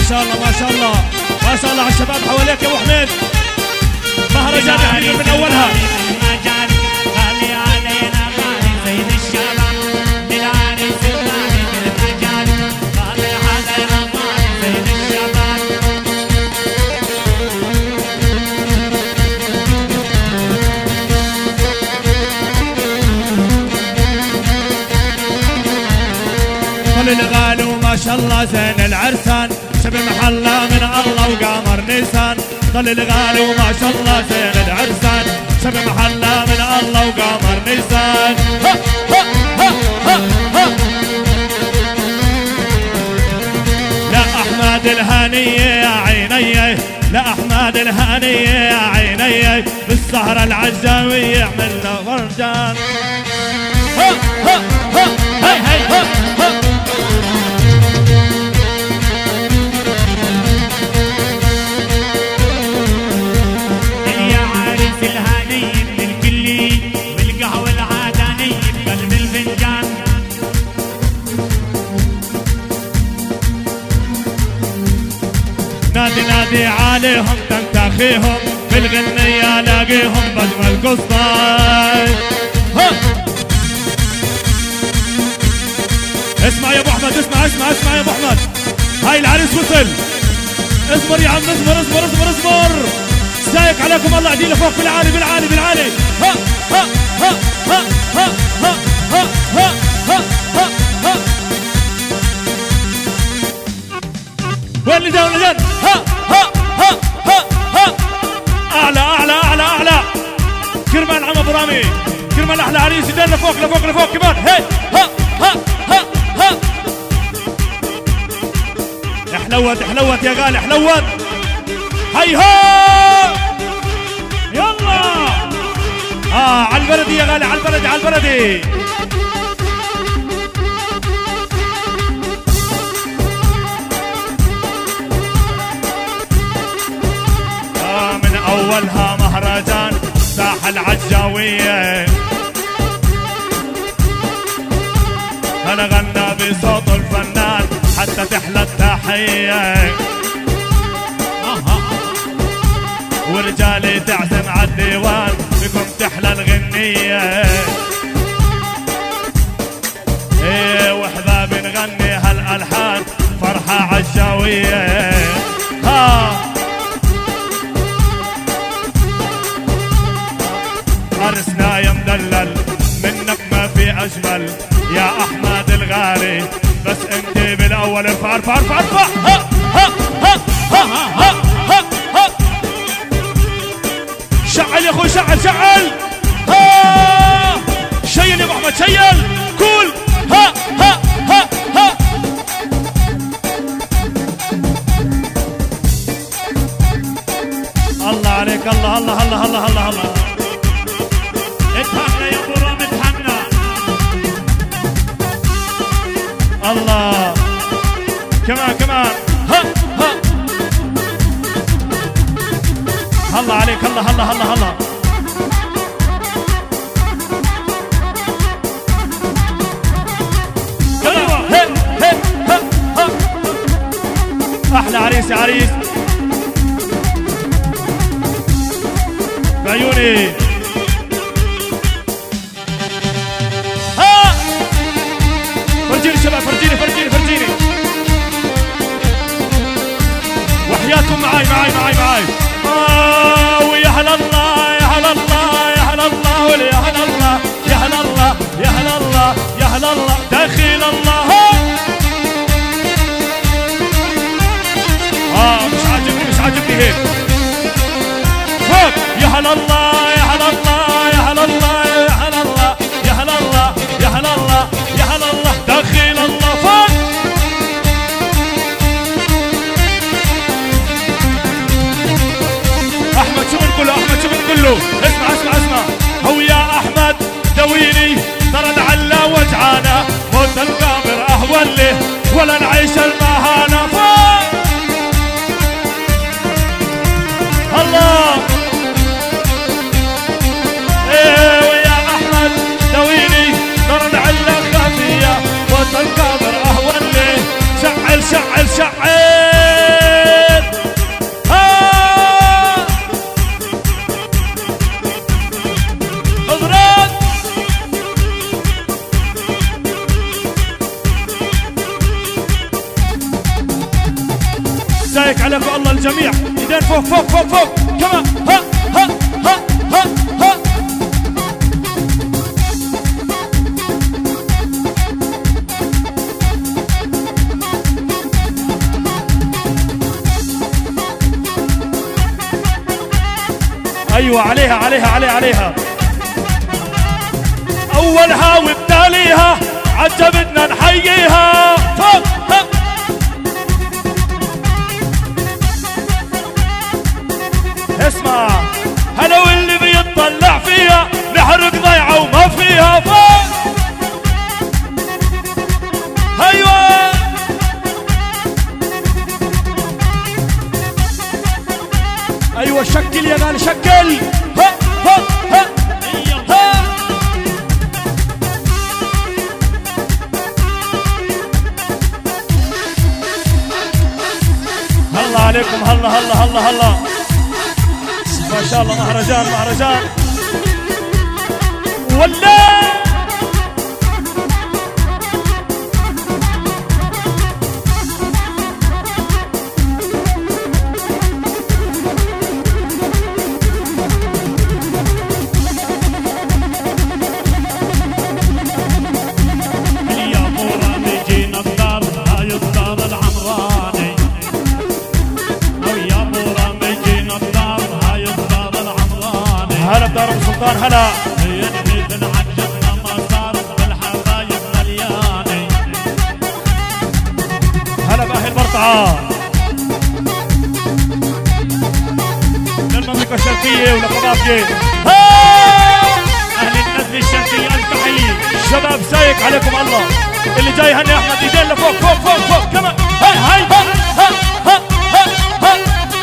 شاء الله ما شاء الله ما شاء الله على الشباب حواليك يا ابو حميد. مهرجان حبيبي من اولها. غالي علينا غالي سيد الشباب بالعريس الغالي بالمجال غالي علينا غالي سيد الشباب. طل الغالي وما شاء الله زين العرسان شب محلى من الله وقمر نيسان. طل الغالي وما شاء الله زين العرسان شب محلى من الله وقمر نيسان. ها ها ها ها ها. لا احمد الهنيه يا عيني لا احمد الهنيه يا عيني بالسهره العجاويه عملنا فرجان. ها ها ها هي هي ها ها. نادي نادي عليهم تنتخيهم في الغنية لاقيهم بجمل قصاي. اسمع يا ابو احمد اسمع اسمع اسمع يا ابو احمد. هاي العريس وصل. اصبر يا عم اصبر اصبر اصبر اصبر. سايق عليكم الله يعدي لفوق بالعالي بالعالي بالعالي. ها ها ها ها ها ها ها ها ها ها ها. وين اللي جا وين اللي جا؟ ها ها ها ها ها. اعلى اعلى اعلى اعلى. كرمان عم ابو رامي كرمان احلى عريس يدل لفوق لفوق لفوق كمان. هي ها ها ها ها. حلوت حلوت يا غالي حلوت. هيها يلا. على البلدي يا غالي على البلدي على البلدي. من اولها مهرجان ساحة العجاوية. انا غنى بصوت الفنان حتى تحلى التحية. ورجالي تعزم عالديوان بكم تحلى الغنية. ايه وحذا بنغني هالالحان فرحة عجاوية. عرسنا يا مدلل منك ما في اجمل يا احمد الغالي بس انت بالاول ارفع ارفع ارفع ارفع. ها ها ها ها ها ها ها. شعل يا اخوي شعل شعل. ها شيل يا ابو احمد شيل كول. ها ها ها ها. الله عليك الله الله الله الله الله الله. اتهمنا يا ابو رامي اتهمنا. الله كمان كمان. ها ها. الله عليك الله الله الله الله. ايوه هي هي ها ها. احلى عريس يا عريس بعيوني. فرجيني شباب فرجيني فرجيني فرجيني. وحياتكم معاي معاي معاي معاي. ويا هلا الله يا هلا الله يا هلا الله ويا هلا الله يا هلا الله يا هلا الله يا هلا الله دخيل الله. مش عاجبني مش عاجبني هيك. فوق يا هلا الله يا هلا الله يا هلا الله يا هلا الله يا هلا الله يا هلا الله يا هلا الله دخيل الله. فوق احمد شو بنقول له احمد شو بنقول له. اسمع اسمع اسمع. هو يا احمد دويني ترى العلا وجعانه موت القامر اهون له ولا نعيش المهانه. فوق الله. ايه ويا احمد دويني ترى العلا خافيه موت القامر اهون له. شعل شعل شعل. سايق عليكم الله الجميع، ايدين فوق فوق فوق فوق كمان. ها ها ها ها ها. ايوه عليها عليها عليها عليها. اولها وبتاليها عجبتنا نحييها. فوق ها. اسمع هلا واللي بيطلع فيها نحرق ضيعه وما فيها. فوق ايوه ايوه شكل يا غالي شكل. ها ها ها ها. هلا عليكم هلا هلا هلا هلا ما شاء الله. مهرجان مهرجان ولا هلا بدار ابو سلطان. هلا ينحذن عجبنا ما صار بالحبايب ملياني. هلا باهل برطعه للمنطقه الشرقيه ولقبابيه. اهل النزل الشرقيه التحيه. شباب سايق عليكم الله. اللي جاي هني احمد ايدين لفوق فوق فوق فوق كمان. هاي هاي ها ها ها ها ها.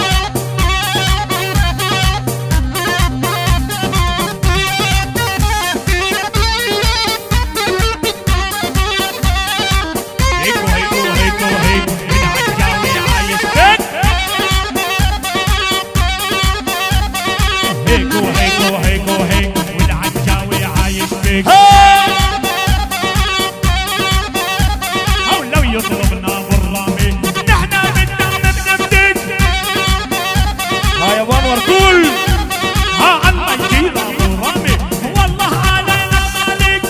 أو لو يطلبنا بالرامي نحنا بالدم بنبدد. ها يا بان وركول. ها الله يجينا بالرامي والله علينا مالك.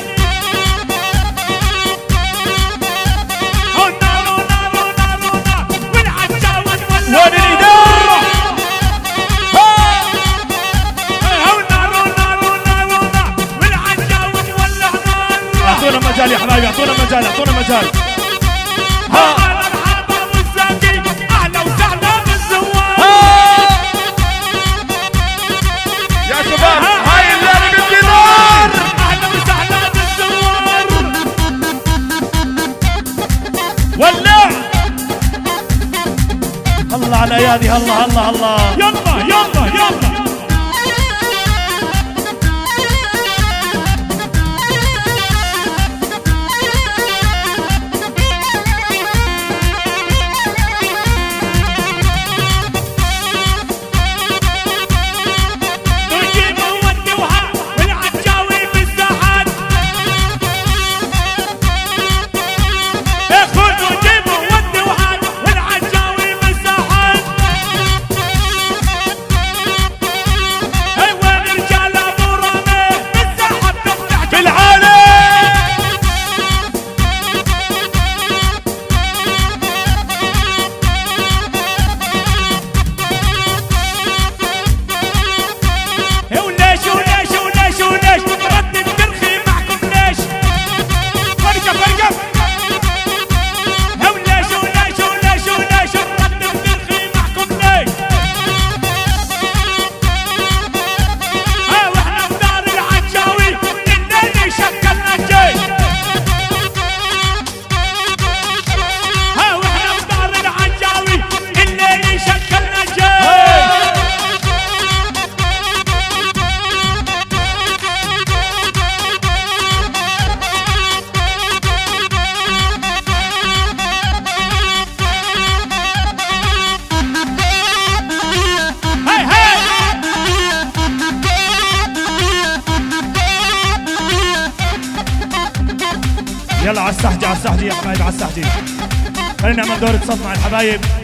أو نارو نارو نارو نار والعجاوي وين الإدارة؟ أو نارو نارو نارو نار والعجاوي والله نار. اعطونا مجال يا حبايبي اعطونا مجال اعطونا مجال. ها على الحابة والزاكي أهلا وسهلا بالزوار. يا شباب هاي الليلة بالجدار. أهلا وسهلا بالزوار. ولع الله على الايادي. الله الله الله. يلا يلا يلا. يلا على السحجة على السحجة يا حبايبي على السحجة. خلينا نعمل دورة صف مع الحبايب.